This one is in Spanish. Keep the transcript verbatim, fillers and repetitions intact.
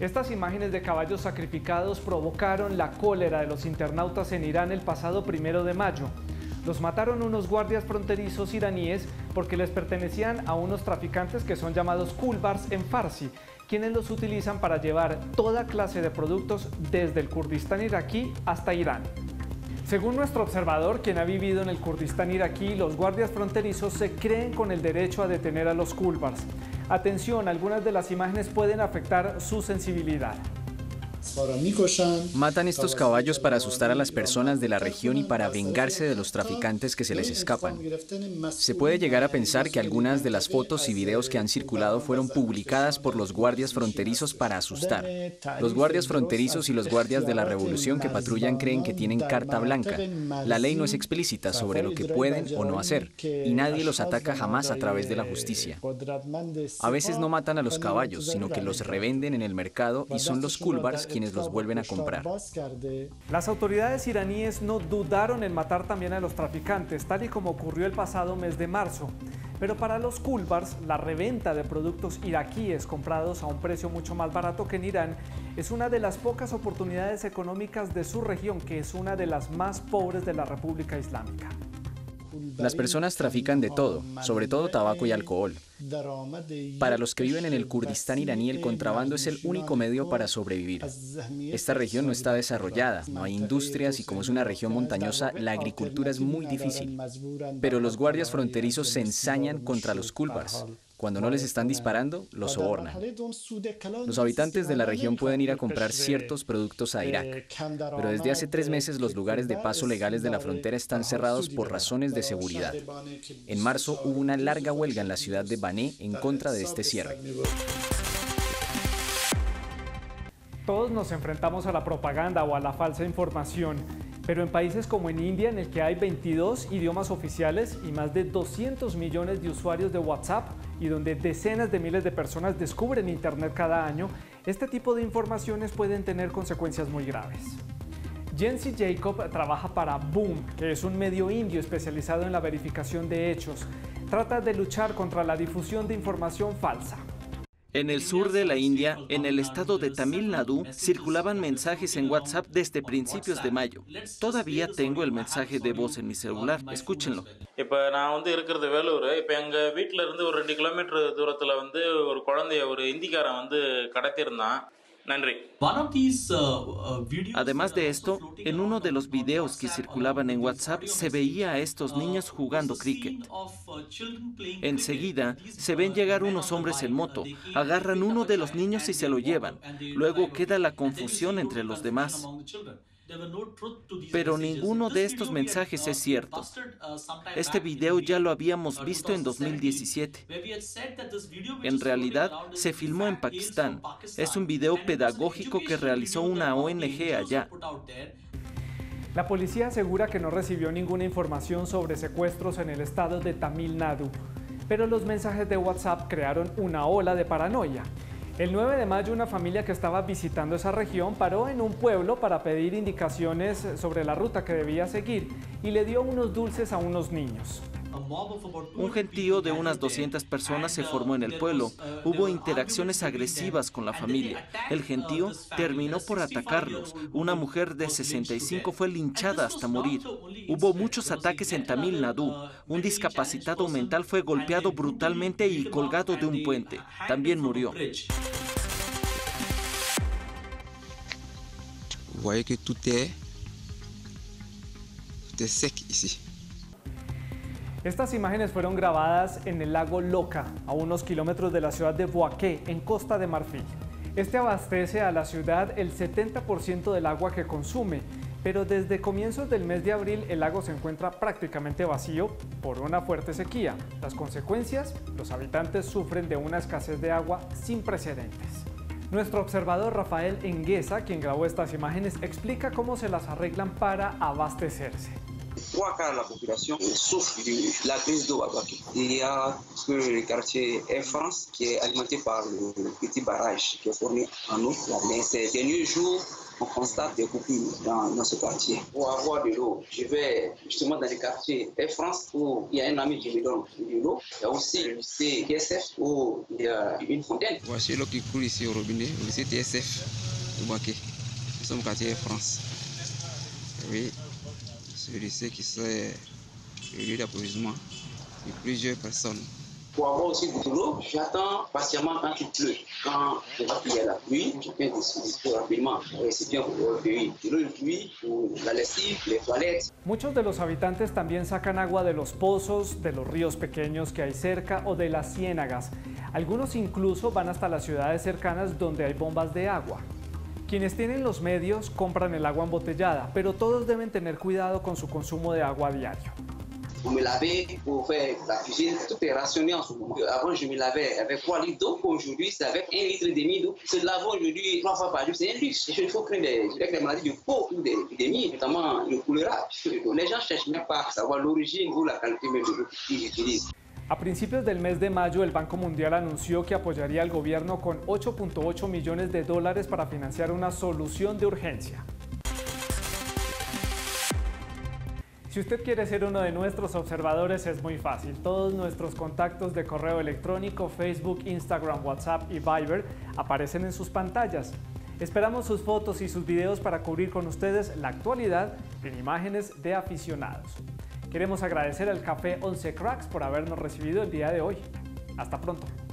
Estas imágenes de caballos sacrificados provocaron la cólera de los internautas en Irán el pasado primero de mayo. Los mataron unos guardias fronterizos iraníes porque les pertenecían a unos traficantes que son llamados kulbars en farsi, quienes los utilizan para llevar toda clase de productos desde el Kurdistán iraquí hasta Irán. Según nuestro observador, quien ha vivido en el Kurdistán iraquí, los guardias fronterizos se creen con el derecho a detener a los kulbars. Atención, algunas de las imágenes pueden afectar su sensibilidad. Matan estos caballos para asustar a las personas de la región y para vengarse de los traficantes que se les escapan. Se puede llegar a pensar que algunas de las fotos y videos que han circulado fueron publicadas por los guardias fronterizos para asustar. Los guardias fronterizos y los guardias de la revolución que patrullan creen que tienen carta blanca. La ley no es explícita sobre lo que pueden o no hacer, y nadie los ataca jamás a través de la justicia. A veces no matan a los caballos, sino que los revenden en el mercado y son los kulbars quienes los vuelven a comprar. Las autoridades iraníes no dudaron en matar también a los traficantes, tal y como ocurrió el pasado mes de marzo. Pero para los kulbars, la reventa de productos iraquíes comprados a un precio mucho más barato que en Irán es una de las pocas oportunidades económicas de su región, que es una de las más pobres de la República Islámica. Las personas trafican de todo, sobre todo tabaco y alcohol. Para los que viven en el Kurdistán iraní, el contrabando es el único medio para sobrevivir. Esta región no está desarrollada, no hay industrias y como es una región montañosa, la agricultura es muy difícil. Pero los guardias fronterizos se ensañan contra los kulbars. Cuando no les están disparando, los sobornan. Los habitantes de la región pueden ir a comprar ciertos productos a Irak, pero desde hace tres meses los lugares de paso legales de la frontera están cerrados por razones de seguridad. En marzo hubo una larga huelga en la ciudad de Bané en contra de este cierre. Todos nos enfrentamos a la propaganda o a la falsa información, pero en países como en India, en el que hay veintidós idiomas oficiales y más de doscientos millones de usuarios de WhatsApp, y donde decenas de miles de personas descubren Internet cada año, este tipo de informaciones pueden tener consecuencias muy graves. Jency Jacob trabaja para Boom, que es un medio indio especializado en la verificación de hechos. Trata de luchar contra la difusión de información falsa. En el sur de la India, en el estado de Tamil Nadu, circulaban mensajes en WhatsApp desde principios de mayo. Todavía tengo el mensaje de voz en mi celular. Escúchenlo. Además de esto, en uno de los videos que circulaban en WhatsApp se veía a estos niños jugando cricket. Enseguida se ven llegar unos hombres en moto, agarran uno de los niños y se lo llevan. Luego queda la confusión entre los demás. Pero ninguno de estos mensajes es cierto. Este video ya lo habíamos visto en dos mil diecisiete. En realidad, se filmó en Pakistán. Es un video pedagógico que realizó una O N G allá. La policía asegura que no recibió ninguna información sobre secuestros en el estado de Tamil Nadu, pero los mensajes de WhatsApp crearon una ola de paranoia. El nueve de mayo, una familia que estaba visitando esa región paró en un pueblo para pedir indicaciones sobre la ruta que debía seguir y le dio unos dulces a unos niños. Un gentío de unas doscientas personas se formó en el pueblo. Hubo interacciones agresivas con la familia. El gentío terminó por atacarlos. Una mujer de sesenta y cinco fue linchada hasta morir. Hubo muchos ataques en Tamil Nadu. Un discapacitado mental fue golpeado brutalmente y colgado de un puente. También murió. Vous voyez que tout est, tout est sec ici. Estas imágenes fueron grabadas en el lago Loca, a unos kilómetros de la ciudad de Bouaké, en Costa de Marfil. Este abastece a la ciudad el setenta por ciento del agua que consume, pero desde comienzos del mes de abril el lago se encuentra prácticamente vacío por una fuerte sequía. Las consecuencias, los habitantes sufren de una escasez de agua sin precedentes. Nuestro observador Rafael Enguesa, quien grabó estas imágenes, explica cómo se las arreglan para abastecerse. Trois quarts de la population souffre de la crise d'eau à Bouaké. Il y a le quartier Air France qui est alimenté par le petit barrage qui est fourni en eau. Mais ces derniers jours, on constate des coupures dans, dans ce quartier. Pour avoir de l'eau, je vais justement dans le quartier Air France où il y a un ami qui me donne de l'eau. Il y a aussi le lycée T S F où il y a une fontaine. Voici l'eau qui coule ici au robinet, au lycée T S F de Baké. Nous sommes au quartier Air France. Oui, c'est le lycée qui c'est le lieu d'approvisionnement de plusieurs personnes. Pour avoir aussi de l'eau, j'attends patiemment quand il pleut. Quand je vois qu'il y a la pluie, je viens de rapidement récipient pour recueillir de l'eau de pluie, pour la lessive, les toilettes. Muchos de los habitantes también sacan agua de los pozos, de los ríos pequeños que hay cerca o de las ciénagas. Algunos incluso van hasta las ciudades cercanas donde hay bombas de agua. Quienes tienen los medios compran el agua embotellada, pero todos deben tener cuidado con su consumo de agua diario. Pour me laver, pour faire la cuisine, tout est rationné en ce moment. Avant, je me lavais avec trois litres d'eau. Aujourd'hui, c'est avec un litre et demi d'eau. Se laver aujourd'hui trois fois par jour, c'est un luxe. Il faut craindre des, des maladies de peau ou des épidémies, notamment le choléra. Les gens ne cherchent même pas à savoir l'origine ou la qualité même de l'eau qu'ils utilisent. A principios del mes de mayo, el Banco Mundial anunció que apoyaría al gobierno con ocho punto ocho millones de dólares para financiar una solución de urgencia. Si usted quiere ser uno de nuestros observadores, es muy fácil. Todos nuestros contactos de correo electrónico, Facebook, Instagram, WhatsApp y Viber aparecen en sus pantallas. Esperamos sus fotos y sus videos para cubrir con ustedes la actualidad en imágenes de aficionados. Queremos agradecer al Café once Cracks por habernos recibido el día de hoy. Hasta pronto.